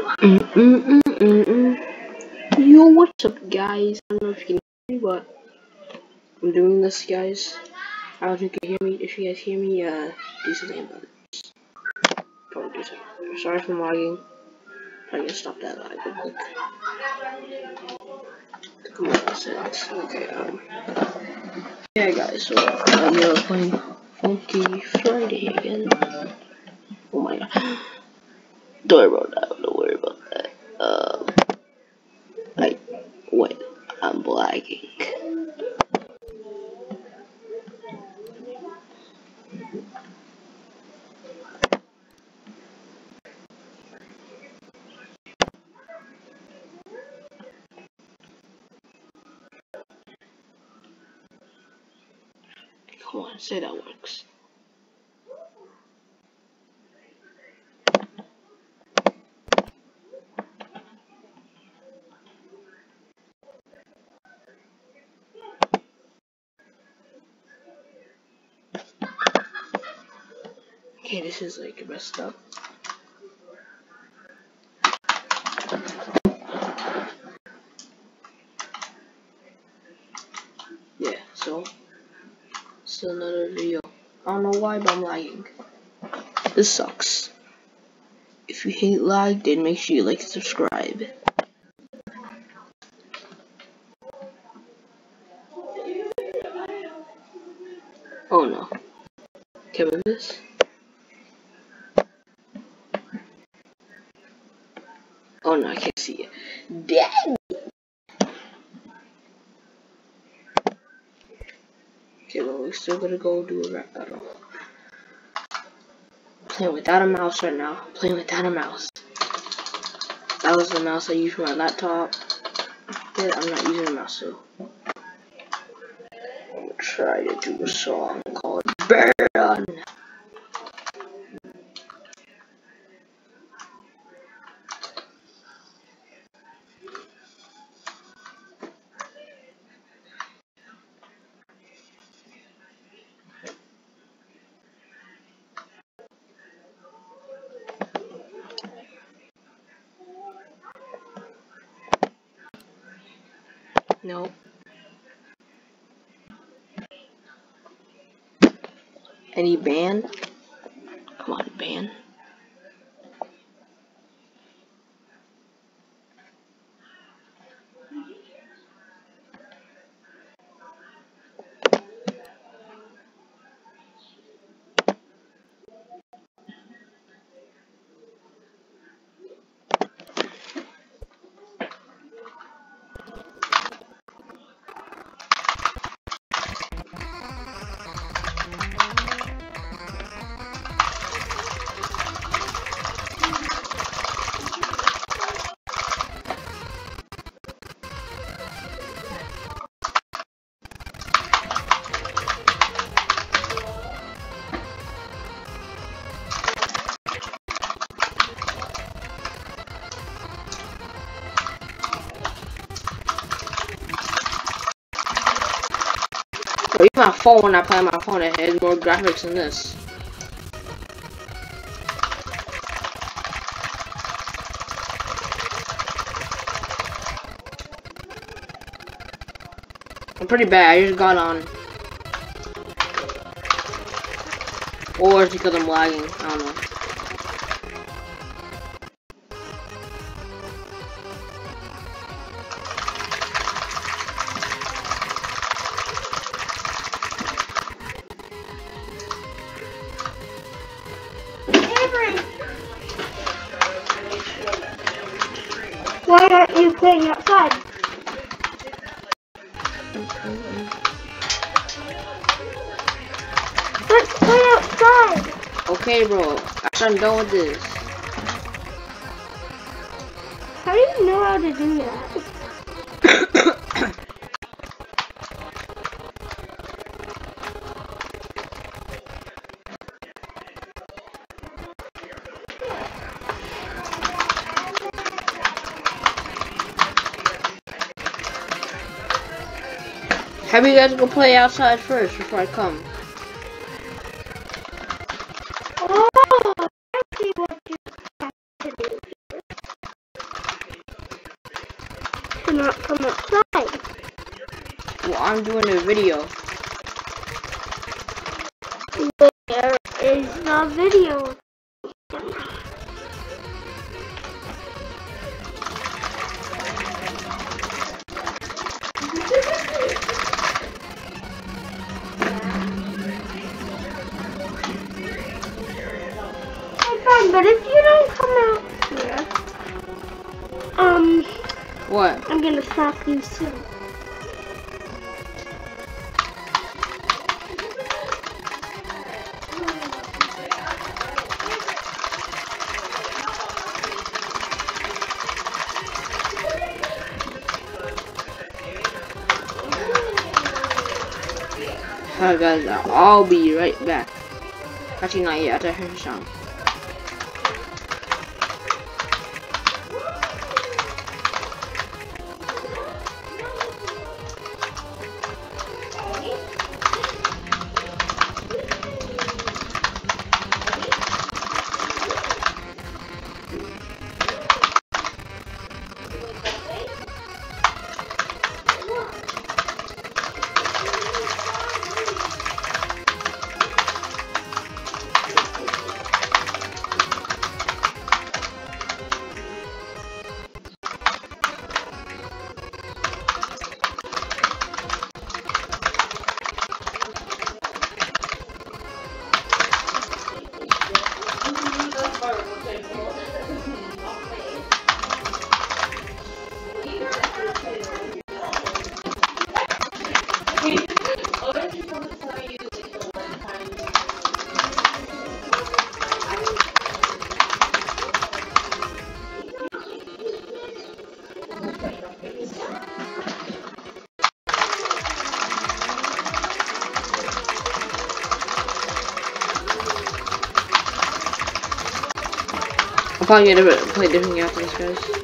Yo, what's up, guys? I don't know if you can hear me, but I'm doing this, guys. I don't know if you can hear me. If you guys hear me, do something about it. Probably do something. Sorry for lagging. I'm gonna stop that lag real quick. Come on, settings. Okay, yeah, guys. So we are playing Funky Friday again. Oh my god. Don't worry about that. Don't worry about that. Wait, I'm lagging. Come on, say that works. Okay, this is like messed up. Yeah, so still another video. I don't know why, but I'm lagging. This sucks. If you hate lag, then make sure you like and subscribe. Oh no. Can I move this? Oh no, I can't see it. Dang! Okay, well, we're still gonna go do a rap battle. Playing without a mouse right now. Playing without a mouse. That was the mouse I used for my laptop. Yeah, I'm not using a mouse, so I'm gonna try to do a song called Burn. No. Any band? Come on, band. Or even my phone, when I play on my phone, it has more graphics than this. I'm pretty bad, I just got on. Or it's because I'm lagging, I don't know. Why aren't you playing outside? Let's play outside! Okay, bro. I'm done with this. How do you know how to do that? Have you guys go play outside first before I come? Oh, I see what you have to do. not come outside? Well, I'm doing a video. Where is the video? Hey, fine, but if you don't come out here, What? I'm gonna slap you soon. Alright guys, I'll be right back. Actually not yet, I heard a sound. I'm probably gonna play a different game after this, guys.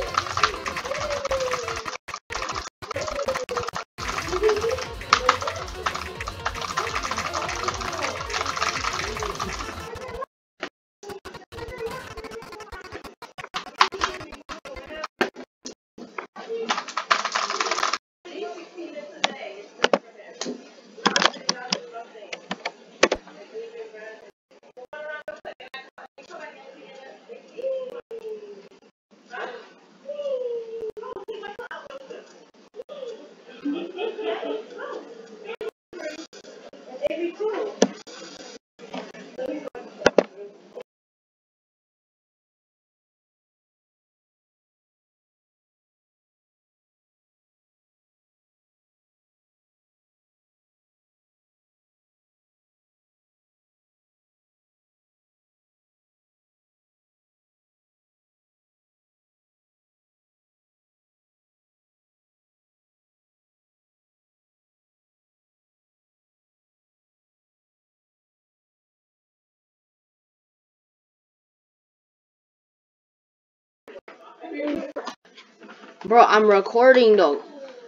Bro, I'm recording though.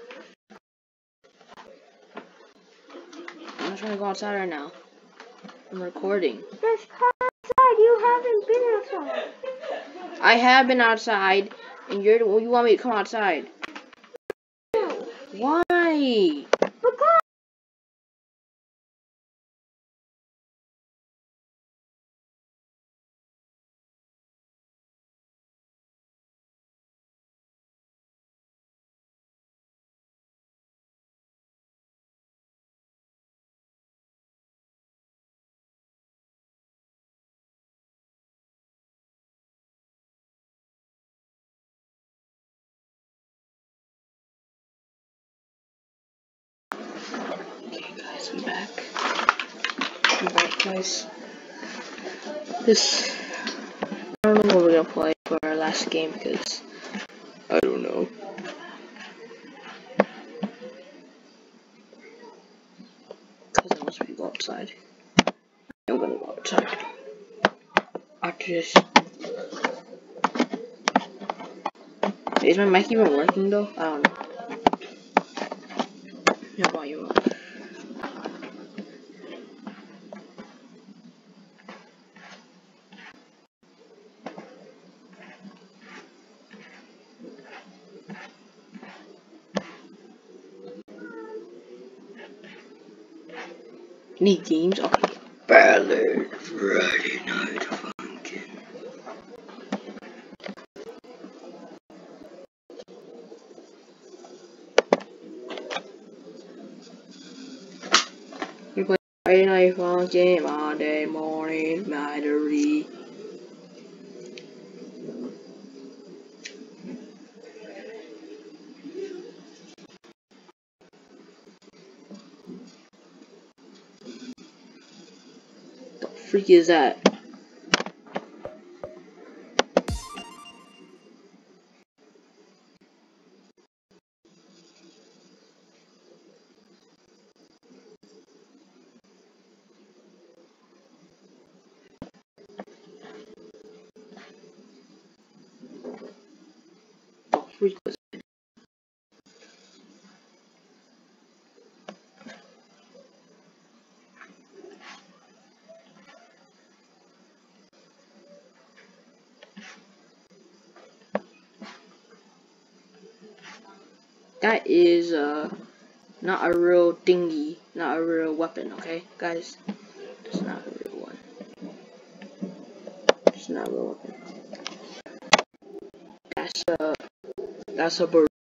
I'm not trying to go outside right now. I'm recording. Just come outside. You haven't been outside. I have been outside, and you want me to come outside? No. Why? Because Okay, guys, I'm back. I'm back, guys. I don't know what we're gonna play for our last game because I don't know. Because unless we go outside, I'm gonna go outside. After this, is my mic even working though? I don't know. Yeah, volume up. Any games? Okay. Ballad Friday Night Funkin'. We play Friday Night Funkin', Monday morning, Mattery. The freak is that? The freak was that? That is not a real dinghy, not a real weapon, okay, guys? It's not a real one. It's not a real weapon. That's a bird.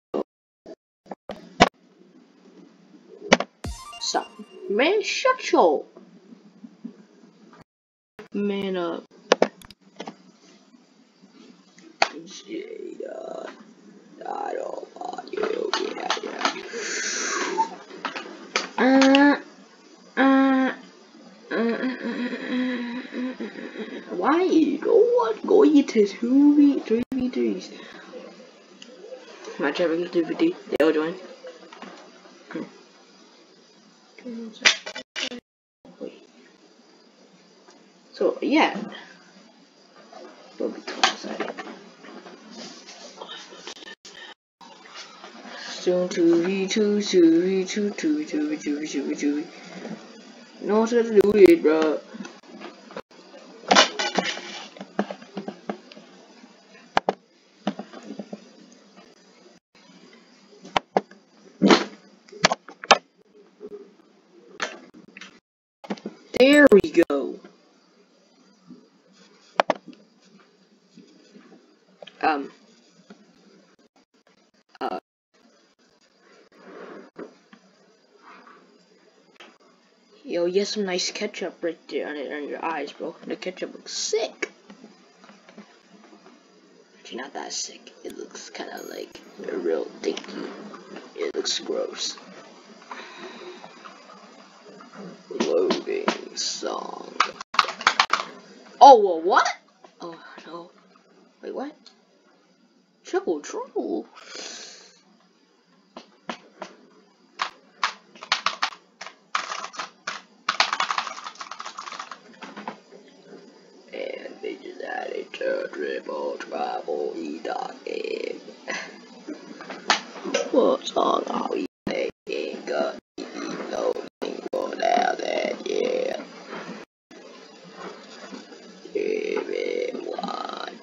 Stop. Man, shut your man up. Jada, I don't want you. Yeah. Why you don't want going to 3v3s? Match having 3v3. They'll join. So yeah. We'll be outside. Soon 2v2, 2v2, 2v2. No one's gonna do it, bro. There we go. Yo, you have some nice ketchup right there on your eyes, bro. The ketchup looks sick. Actually, not that sick. It looks kind of like a real dinky. It looks gross. Loading song. Oh, well, what? Oh, no. Wait, what? Triple troll. And they just added to triple trouble e.game. What song are we making? Got loading for now that, yeah. Give it one.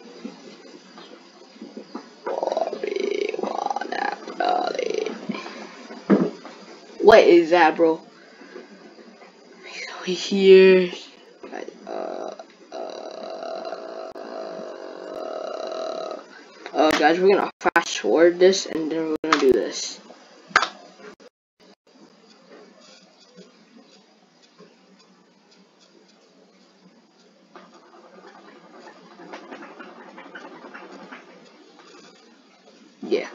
What is that, bro? We here. Guys, we're gonna fast forward this and then we're gonna do this. Yeah.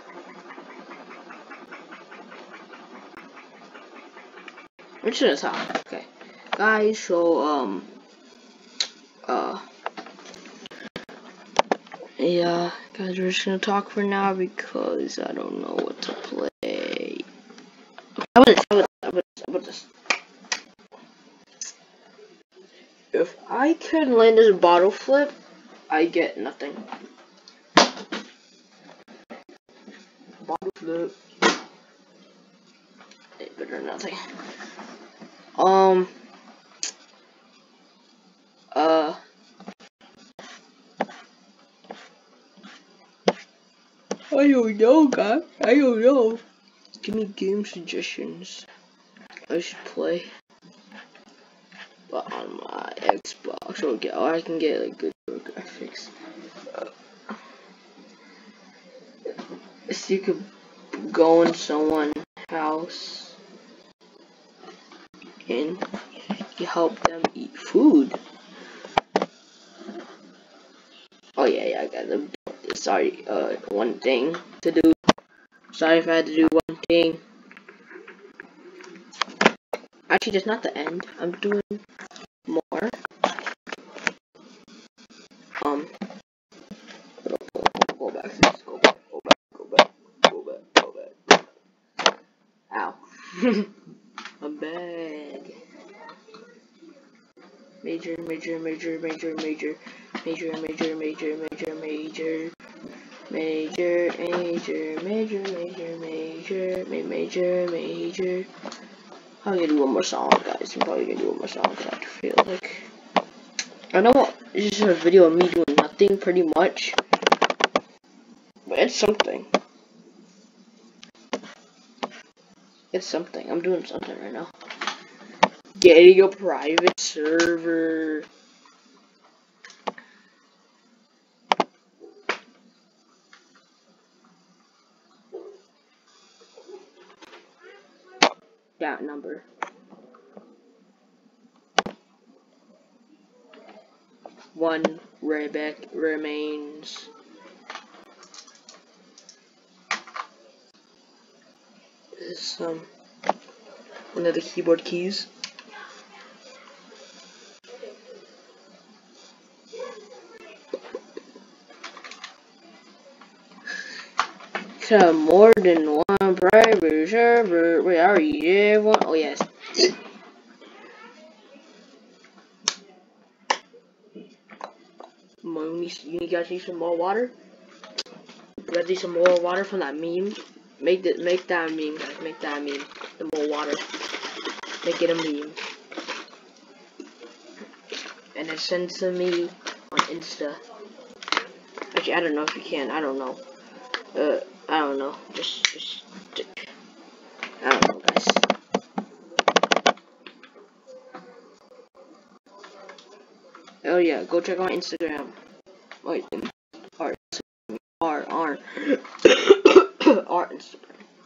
We're just gonna talk. Okay. Guys, so, yeah, guys, we're just gonna talk for now because I don't know what to play. How about this? If I can land this bottle flip, I get nothing. Bottle flip. Better nothing. I don't know, guys. I don't know. Give me game suggestions. I should play. but on my Xbox, or I can get like good graphics. So you could go in someone's house and you help them eat food. Oh yeah, I got them. Sorry, one thing to do. Sorry if I had to do one thing. Actually, that's not the end. I'm doing more. Go back. Go back. Go back. Go back. Go back. Go back. Ow. A bag. Major. Major. Major. Major. Major. Major. Major. Major. Major. Major. Major, major, major, major, major, major. I'm gonna do one more song, guys. I'm probably gonna do one more song because I feel like I know it's just a video of me doing nothing, pretty much, but it's something. It's something. I'm doing something right now. Getting a private server. That number. One Rebecca remains. This one of the keyboard keys. More than one private server. Wait, I already did one. Oh yes. You guys need some more water? You guys need some more water from that meme? Make that meme, guys. Make that meme. The more water. Make it a meme. And then send to me on Insta. Actually, I don't know if you can. I don't know. I don't know. Just I don't know, guys. Oh yeah, go check out Instagram. Wait, R Instagram.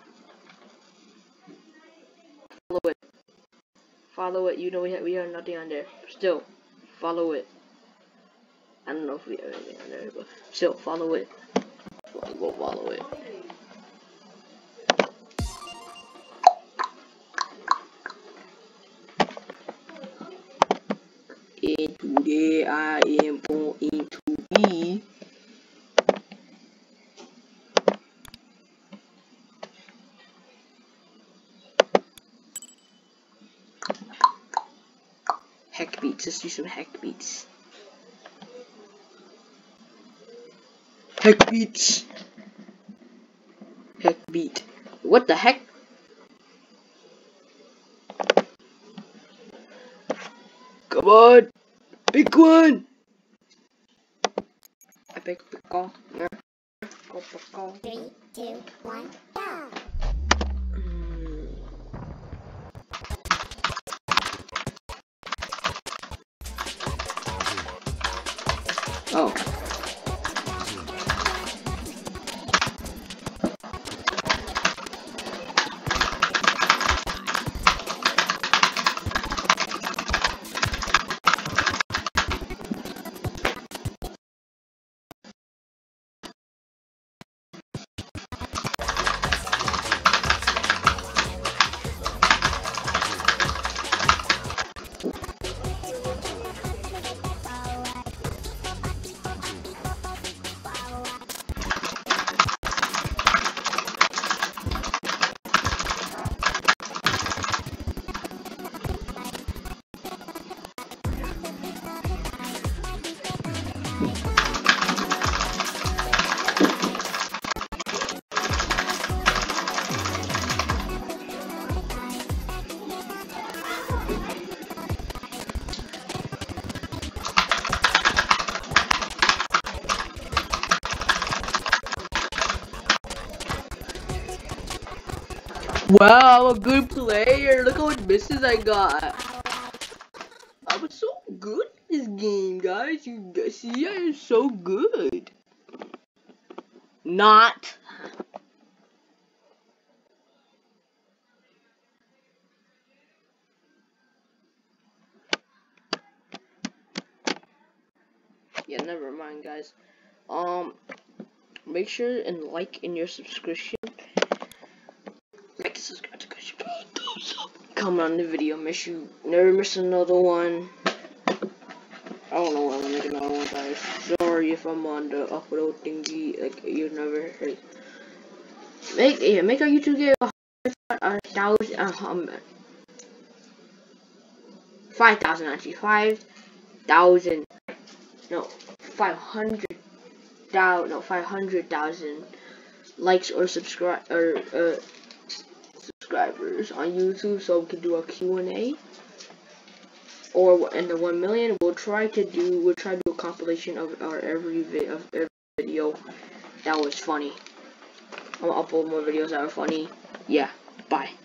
Follow it. You know we have nothing on there. Still, follow it. I don't know if we have anything on there, but still follow it. Go follow it. And today I am going to be heck beats. Let's do some heck beats. Heck beats. Heck beat. What the heck? Come on, big one. Epic call. Go. 3, 2, 1, go! Oh. Wow, I'm a good player. Look how much misses I got. I'm guys, see, I am so good. Not. Yeah, never mind, guys. Make sure and like in your subscription. Like, subscribe to thumbs up. Comment on the video. Make sure you never miss another one. I don't know when I'm gonna make another one, guys. Sorry if I'm on the upload thingy. Like, you never heard. Make our YouTube get 5,000 actually. 5,000. No, 500,000. No, 500,000 likes or subscribers on YouTube, so we can do a Q&A. Or in the 1 million, we'll try to do a compilation of every video that was funny. I'm gonna upload more videos that are funny. Yeah, bye.